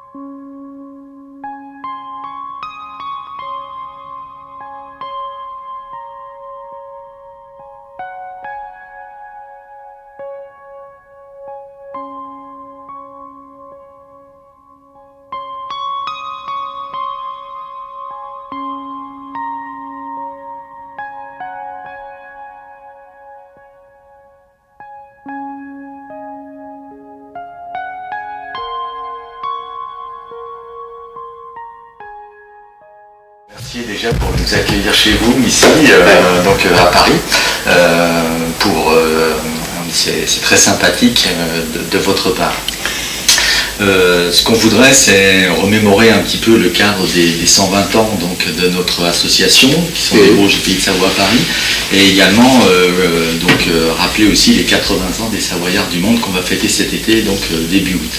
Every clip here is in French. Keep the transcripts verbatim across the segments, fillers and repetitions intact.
Merci déjà pour nous accueillir chez vous, ici, euh, donc à Paris. Euh, pour, euh, c'est très sympathique euh, de, de votre part. Euh, ce qu'on voudrait, c'est remémorer un petit peu le cadre des, des cent vingt ans donc, de notre association, qui sont les Bauges du Pays de Savoie à Paris, et également euh, donc, euh, rappeler aussi les quatre-vingts ans des Savoyards du Monde qu'on va fêter cet été, donc euh, début août.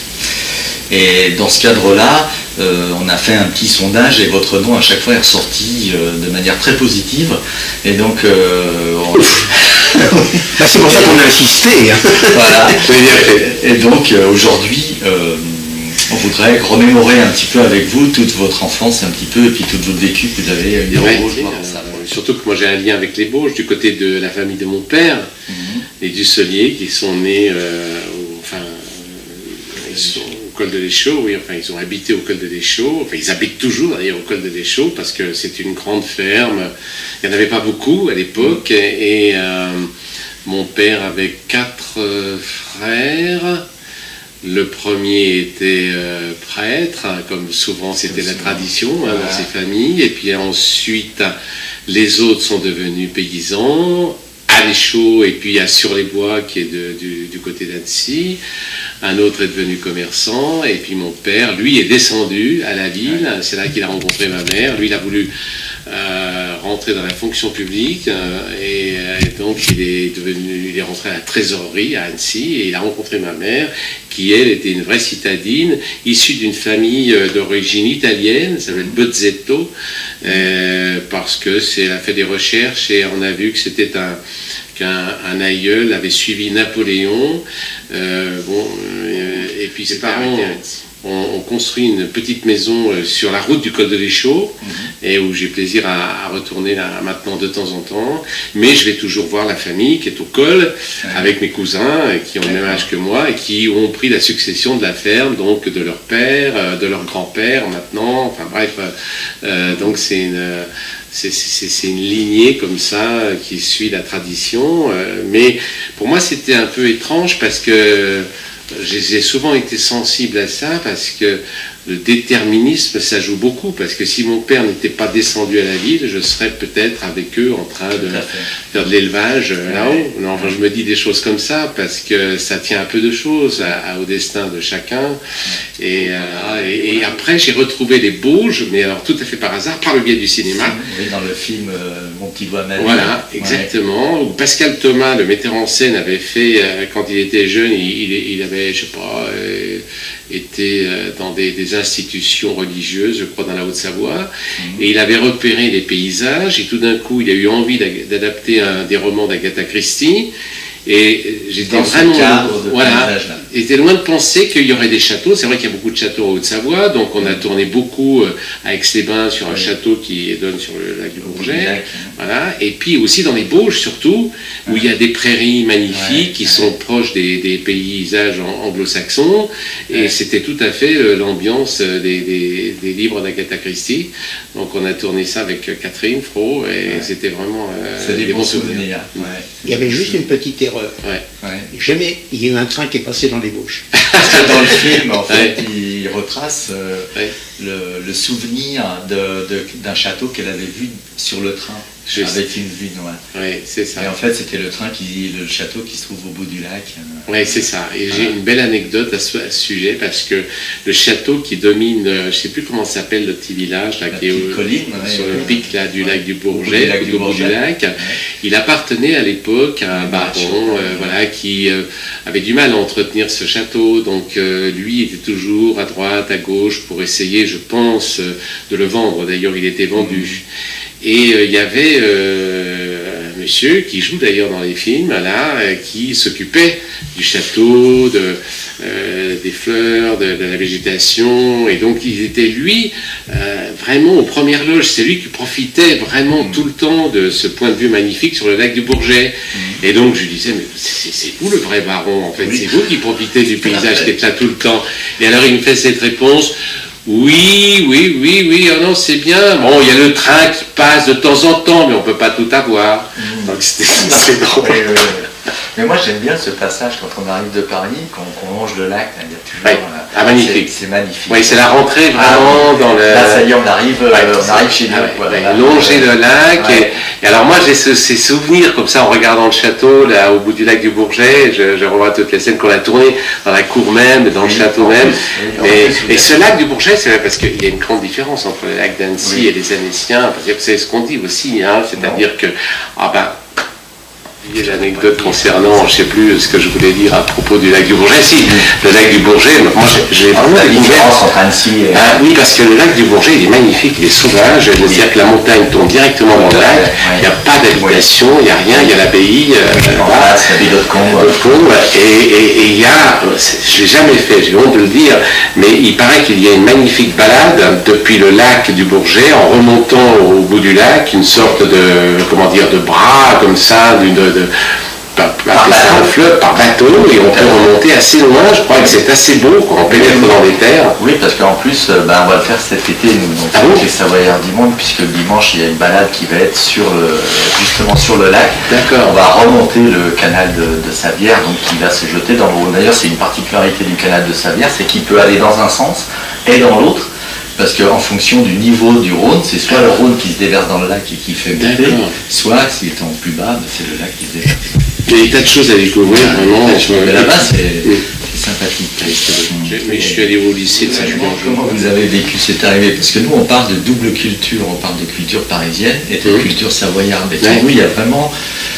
Et dans ce cadre-là, euh, on a fait un petit sondage et votre nom à chaque fois est ressorti euh, de manière très positive. Et donc, euh, on... bah, c'est pour ça qu'on a insisté. Hein. Voilà. Et donc euh, aujourd'hui, euh, on voudrait remémorer un petit peu avec vous toute votre enfance un petit peu et puis tout votre vécu que vous avez eu ouais, aux Bauges. Euh, surtout que moi j'ai un lien avec les Bauges du côté de la famille de mon père, mm-hmm. les Dussoliers qui sont nés, euh, au, enfin, euh, ils sont au col de l'Échaud, oui, enfin ils ont habité au col de l'Échaud, enfin ils habitent toujours d'ailleurs au col de l'Échaud parce que c'est une grande ferme, il n'y en avait pas beaucoup à l'époque, et, et euh, mon père avait quatre euh, frères. Le premier était euh, prêtre, hein, comme souvent c'était la tradition hein, dans ces familles, et puis ensuite les autres sont devenus paysans, à l'Échaud et puis à Sur-les-Bois qui est de, du, du côté d'Annecy. Un autre est devenu commerçant, et puis mon père, lui, est descendu à la ville, c'est là qu'il a rencontré ma mère. Lui, il a voulu euh, rentrer dans la fonction publique, euh, et, et donc il est devenu, il est rentré à la trésorerie à Annecy, et il a rencontré ma mère, qui elle était une vraie citadine, issue d'une famille d'origine italienne, ça s'appelle Bozzetto, euh, parce que c'est, elle a fait des recherches et on a vu que c'était un qu'un un aïeul avait suivi Napoléon, euh, bon, euh, et puis ses parents ont, ont construit une petite maison euh, sur la route du col de l'Échaud, mm-hmm. et où j'ai plaisir à, à retourner là maintenant de temps en temps, mais je vais toujours voir la famille qui est au col, mm-hmm. avec mes cousins euh, qui ont le même âge que moi et qui ont pris la succession de la ferme, donc de leur père, euh, de leur grand-père maintenant, enfin bref, euh, donc c'est une... C'est, c'est, c'est une lignée comme ça qui suit la tradition, euh, mais pour moi c'était un peu étrange parce que j'ai souvent été sensible à ça, parce que le déterminisme ça joue beaucoup, parce que si mon père n'était pas descendu à la ville, je serais peut-être avec eux en train de faire de l'élevage ouais. là-haut. Non, enfin, je me dis des choses comme ça parce que ça tient un peu de choses à, à, au destin de chacun. Et, euh, et, et après j'ai retrouvé les Bauges, mais alors tout à fait par hasard, par le biais du cinéma. Oui, dans le film euh, Mon petit doigt ma vie. Voilà, exactement. Ouais. Où Pascal Thomas, le metteur en scène, avait fait, euh, quand il était jeune, il, il, il avait, je sais pas, euh, été euh, dans des, des institutions religieuses, je crois, dans la Haute-Savoie, mmh. et il avait repéré les paysages, et tout d'un coup, il a eu envie d'adapter un des romans d'Agatha Christie, et j'étais vraiment voilà, j'étais loin de penser qu'il y aurait des châteaux. C'est vrai qu'il y a beaucoup de châteaux en Haute-Savoie, donc on a tourné beaucoup à Aix-les-Bains sur un oui. château qui donne sur le lac du Bourget, voilà. Et puis aussi dans les Bauges surtout, où il y a des prairies magnifiques ouais, qui ouais. sont proches des, des paysages anglo-saxons, et ouais. c'était tout à fait l'ambiance des, des, des livres d'Agatha Christie. Donc on a tourné ça avec Catherine Fro, et ouais. c'était vraiment euh, des, des bons souvenirs. souvenirs. Ouais. Il y avait juste une petite erreur. Ouais. Ouais. Jamais il y a eu un train qui est passé dans les Bauges. Parce que dans le film, en fait, ouais. il retrace euh, ouais. le, le souvenir d'un château qu'elle avait vu sur le train. Juste. Avec une vue noire. Oui, c'est ça. Et en fait, c'était le train qui, le château qui se trouve au bout du lac. Oui, c'est ça. Et voilà. J'ai une belle anecdote à ce, à ce sujet, parce que le château qui domine, je ne sais plus comment s'appelle le petit village, là, qui est au, colline, sur ouais, le pic là, du ouais. lac du Bourget, au bout du lac, au bout du lac. Ouais. Il appartenait à l'époque à un baron, euh, voilà, qui euh, avait du mal à entretenir ce château. Donc euh, lui était toujours à droite, à gauche, pour essayer, je pense, euh, de le vendre. D'ailleurs, il était vendu. Mmh. Et il euh, y avait euh, un monsieur qui joue d'ailleurs dans les films, là, euh, qui s'occupait du château, de, euh, des, des fleurs, de, de la végétation, et donc il était lui euh, vraiment aux premières loges. C'est lui qui profitait vraiment mmh. tout le temps de ce point de vue magnifique sur le lac du Bourget. Mmh. Et donc je lui disais, mais c'est vous le vrai baron en fait, oui. c'est vous qui profitez du paysage qui est là tout le temps. Et alors il me fait cette réponse. Oui, oui, oui, oui, oh non, c'est bien. Bon, il y a le train qui passe de temps en temps, mais on ne peut pas tout avoir. Mmh. Donc c'était drôle. Oui, oui, oui. Mais moi j'aime bien ce passage quand on arrive de Paris, quand on longe le lac, il y a toujours... Oui. Euh, ah, magnifique. C'est magnifique. Oui, c'est la rentrée vraiment ah, dans le... Là, ça y est, on arrive, ouais, euh, on arrive chez nous. Ah, ouais, ouais, longer le lac. Ouais. Et, et alors moi j'ai ce, ces souvenirs comme ça en regardant le château, là au bout du lac du Bourget, je, je revois toutes les scènes qu'on a tournées dans la cour même, dans oui, le château même. Plus, et, plus, et ce lac du Bourget, c'est vrai parce qu'il y a une grande différence entre le lac d'Annecy oui. et les Annéciens, parce que c'est ce qu'on dit aussi, hein, c'est-à-dire que... Ah ben, il y a l'anecdote concernant, je ne sais plus ce que je voulais dire à propos du lac du Bourget. Si, le lac du Bourget, moi j'ai vraiment la différence entre Annecy et... Ah, oui, parce que le lac du Bourget, il est magnifique, il est sauvage. C'est-à-dire que la montagne tombe directement dans le lac. Il n'y a pas d'habitation, il n'y a rien, il y a l'abbaye. En face, la ville d'Hautecombe. Et il y a, je ne l'ai jamais fait, j'ai honte de le dire, mais il paraît qu'il y a une magnifique balade depuis le lac du Bourget, en remontant au bout du lac, une sorte de, comment dire, de bras comme ça, d'une de, par, par, un fleuve, par bateau, et on peut remonter assez loin. Je crois que c'est assez beau quand on pénètre dans les terres. Oui, parce qu'en plus, ben, on va le faire cet été, nous, donc, ah avec les Savoyards du Monde, puisque le dimanche, il y a une balade qui va être sur le, justement sur le lac. D'accord. On va remonter le canal de, de Savière, donc qui va se jeter dans l'eau. D'ailleurs, c'est une particularité du canal de Savière, c'est qu'il peut aller dans un sens et dans l'autre. Parce qu'en fonction du niveau du Rhône, c'est soit le Rhône qui se déverse dans le lac et qui fait monter, soit s'il est en plus bas, c'est le lac qui se déverse. Il y a des tas de choses à découvrir, ouais, vraiment. Mais là-bas, c'est oui. sympathique. Mais je suis allé au lycée de Saint-Julien. Comment vous avez vécu cette arrivée? Parce que nous, on parle de double culture, on parle de culture parisienne et de mmh. culture savoyarde. Et oui, il y a vraiment...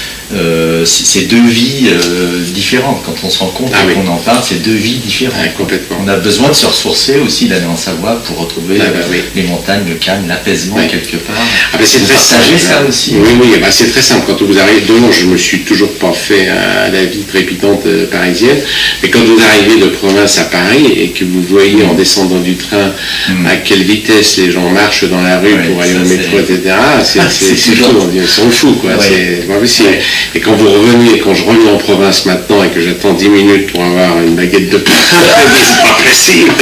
Euh, c'est deux vies euh, différentes. Quand on se rend compte ah, oui. qu'on en parle, c'est deux vies différentes. Ah, complètement. On a besoin de se ressourcer aussi, d'aller en Savoie pour retrouver ah, bah, oui. les montagnes, le calme, l'apaisement oui. quelque part. Ah, bah, c'est très simple. ça aussi. Oui, oui, bah, c'est très simple. Quand vous arrivez, dont je ne me suis toujours pas fait à la vie trépidante parisienne, mais quand vous arrivez de province à Paris et que vous voyez en descendant du train mm. à quelle vitesse les gens marchent dans la rue ouais, pour aller au métro, et cetera, c'est fou, on s'en fout, quoi. Ouais. C'est Et quand vous revenez, quand je reviens en province maintenant et que j'attends dix minutes pour avoir une baguette de pain, c'est pas possible.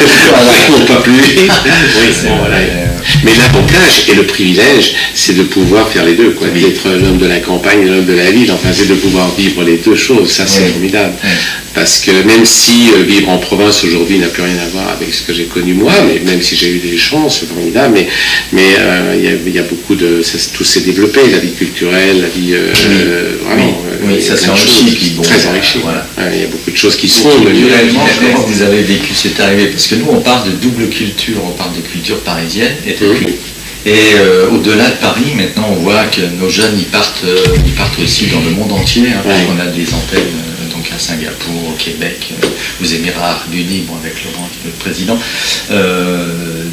Pas plus vite. Oui, bon, voilà. Mais l'avantage et le privilège, c'est de pouvoir faire les deux, quoi. Oui. D'être l'homme de la campagne et l'homme de la ville. Enfin, c'est de pouvoir vivre les deux choses. Ça, c'est oui. formidable. Oui. Parce que même si euh, vivre en province aujourd'hui n'a plus rien à voir avec ce que j'ai connu moi, mais même si j'ai eu des chances, c'est formidable, mais mais euh, il y, y a beaucoup de... Ça, tout s'est développé, la vie culturelle, la vie... Euh, oui. Euh, vraiment, oui, oui ça c'est enrichi. Bon, très enrichi. Voilà. Ouais, il y a beaucoup de choses qui sont... Culturellement, comment vous avez vécu cette arrivée? Parce que nous, on parle de double culture, on parle de culture parisienne et de mmh. Et euh, au-delà de Paris, maintenant, on voit que nos jeunes, ils partent, euh, ils partent aussi dans le monde entier, hein, parce ouais. qu'on a des antennes euh, donc à Singapour, au Québec, euh, aux Émirats Arabes Unis, bon, avec Laurent, le président. Euh,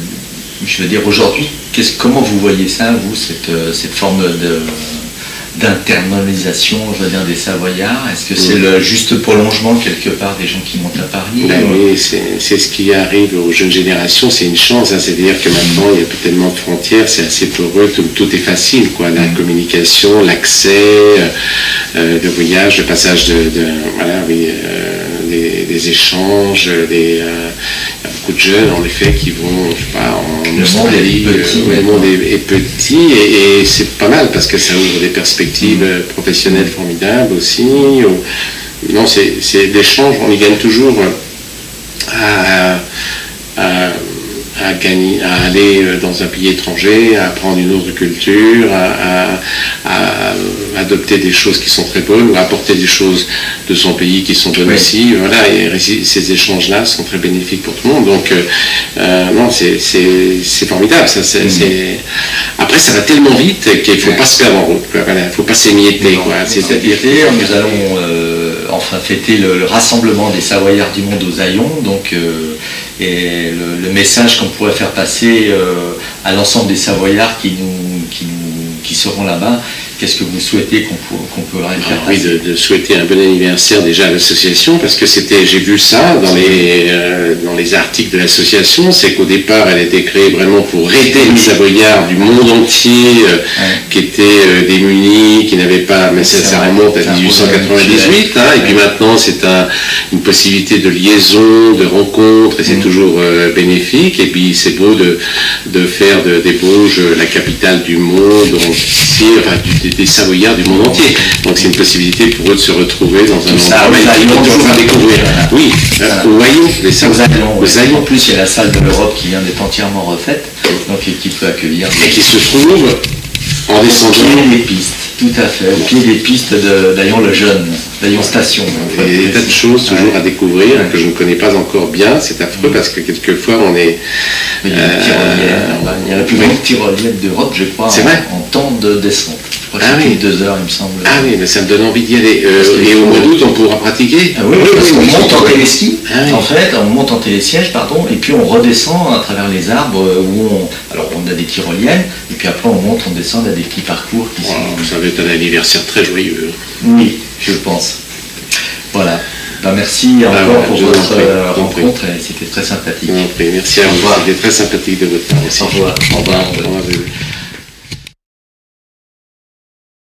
je veux dire, aujourd'hui, comment vous voyez ça, vous, cette, cette forme de... d'internalisation, je veux dire, des Savoyards? Est-ce que c'est oui. le juste prolongement quelque part des gens qui montent à Paris? Ben oui, c'est ce qui arrive aux jeunes générations, c'est une chance, hein, c'est-à-dire que maintenant il n'y a plus tellement de frontières, c'est assez poreux, tout, tout est facile, quoi, la mmh. communication, l'accès, euh, le voyage, le passage de, de voilà, oui, euh, des, des échanges, des, euh, il y a beaucoup de jeunes en effet qui vont, je sais pas, en le Australie, monde est petit, euh, le monde est, est petit et, et c'est pas mal parce que ça ouvre des perspectives professionnelles formidables aussi. Non, c'est l'échange, on y gagne toujours à, à, à, gagner, à aller dans un pays étranger, à apprendre une autre culture, à, à, à adopter des choses qui sont très bonnes, ou à apporter des choses de son pays qui sont bonnes oui. aussi. Voilà, et ces échanges-là sont très bénéfiques pour tout le monde. Donc, euh, non, c'est formidable. Ça, c'est, mmh. Après, ça va tellement vite qu'il ne faut ouais. pas se perdre en route. Voilà, il ne faut pas s'émietter. C'est-à-dire que nous allons euh, enfin fêter le, le rassemblement des Savoyards du monde aux Haillons. Donc, euh, et le, le message qu'on pourrait faire passer euh, à l'ensemble des Savoyards qui, nous, qui, nous, qui seront là-bas. Qu'est-ce que vous souhaitez qu'on qu'on pourrait faire passer? Oui, de, de souhaiter un bon anniversaire déjà à l'association, parce que c'était, j'ai vu ça dans les, euh, dans les articles de l'association, c'est qu'au départ elle a été créée vraiment pour aider les Savoyards du monde entier euh, ouais. qui étaient euh, démunis, qui n'avaient pas, mais ça, ça remonte à dix-huit cent quatre-vingt-dix-huit, hein, ouais. et puis maintenant c'est un, une possibilité de liaison, de rencontre, et c'est mmh. toujours euh, bénéfique, et puis c'est beau de, de faire de, des Bauges la capitale du monde entier, enfin du, des Savoyards du monde entier. Donc c'est une possibilité pour eux de se retrouver dans un endroit magnifique pour toujours à découvrir. Voilà. Oui, voilà. Au Haillon, les Savoyards. En plus, il y a la salle de l'Europe qui vient d'être entièrement refaite, donc qui peut accueillir. Et qui se trouve en descendant. Au pied des pistes, tout à fait, au pied des pistes d'Aillon le Jeune, d'Aillon Station. Il y a des tas de choses toujours à découvrir ouais. que je ne connais pas encore bien. C'est affreux parce que quelquefois on est. Il y a une tyrolienne, euh, il y a la plus grande tyrolienne d'Europe, je crois, en, en temps de descente. Je crois que ah oui. deux heures, il me semble. Ah oui, mais ça me donne envie d'y aller. Euh, et au mois d'août, on pourra pratiquer. Ah oui, oui, parce qu'on monte en téléski, ah oui. en fait, on monte en télésiège, pardon, et puis on redescend à travers les arbres où on. Alors on a des tyroliennes, et puis après on monte, on descend, il y a des petits parcours qui wow, sont. Ça va être un anniversaire très joyeux. Oui, je pense. Voilà. Ben, merci ah, encore ouais, pour votre euh, rencontre, et c'était très sympathique. Merci à vous, c'était très sympathique de votre part aussi. Au revoir. Au revoir. Au revoir. Au revoir.